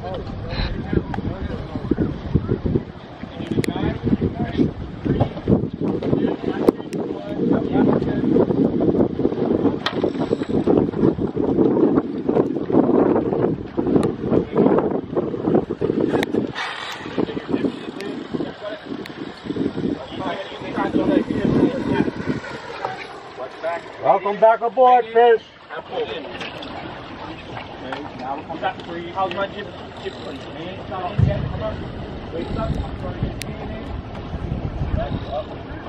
Welcome back aboard, fish. Okay, now we'll come back for you. How's my jib plate? Wait up. I'm trying to get in. That's up.